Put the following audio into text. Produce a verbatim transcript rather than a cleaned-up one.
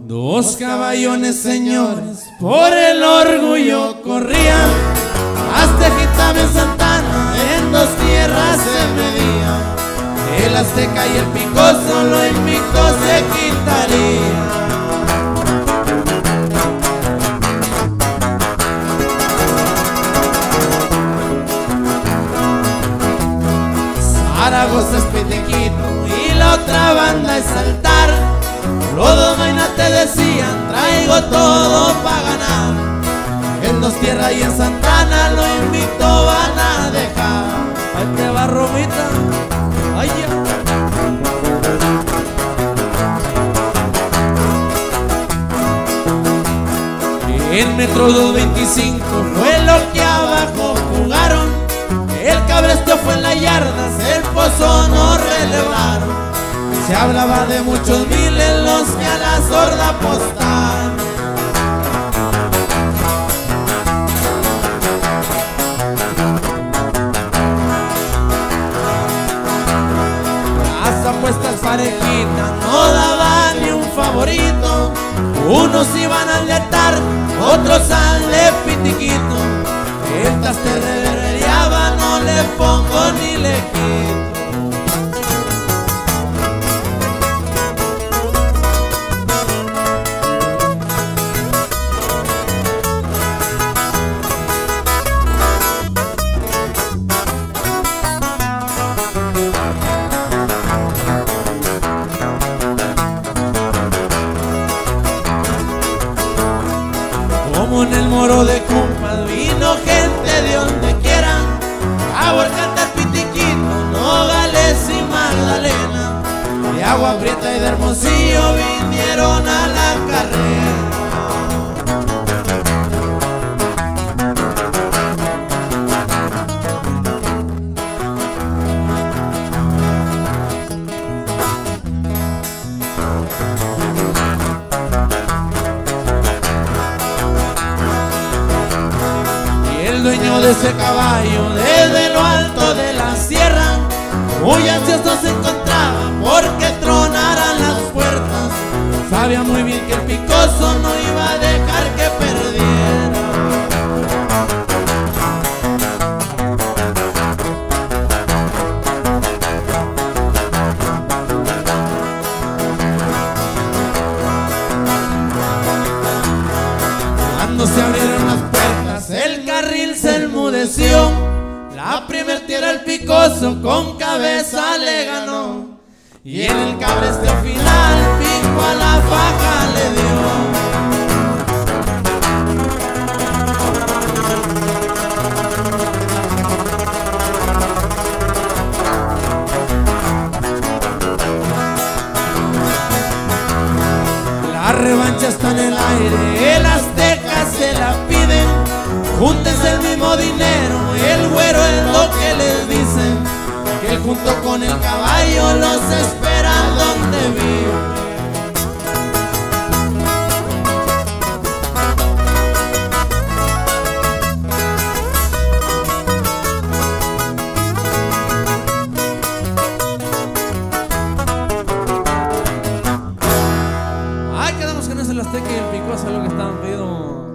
Dos caballones, señores, por el orgullo corrían. Aztejita y Santana en dos tierras se medían. El azteca y el picoso lo invicto se quitarían. Zaragoza es Pitequito y la otra banda es Saltar. Los dos vainas te decían, traigo todo pa' ganar. En dos tierras y en Santana lo invicto van a dejar. Ahí te va Romita, ay ya. En Metro doscientos veinticinco fue lo que abajo jugaron. El cabresto fue en las yardas, el pozo no relevaron. Se hablaba de muchos miles los que a la sorda apostaron. Las apuestas parejitas no daban ni un favorito. Unos iban al de Atar, otros al de Pitiquito. Estas te revereaban, no le pongo ni le quito. Como en el Moro de Cumpas vino gente de donde quieran a Huercata, Pitiquito, Nogales y Magdalena. De Agua Prieta y de Hermosillo vinieron a la carrera. El dueño de ese caballo desde lo alto de la sierra muy ansioso se encontraba porque tronaran las puertas. Sabía muy bien que el picoso no iba a dejar que perdiera. Cuando se abrieron las puertas el carril se enmudeció. La primer tierra el picoso con cabeza le ganó. Y en el cabresteo final pico a la faja le dio. La revancha está en el aire, el azteca se la piden. Júntense el mismo dinero, el güero es lo que les dicen. Que él junto con el caballo los espera donde vive. Ay, quedamos con eso el azteca y el picoso, lo que estaban pidiendo.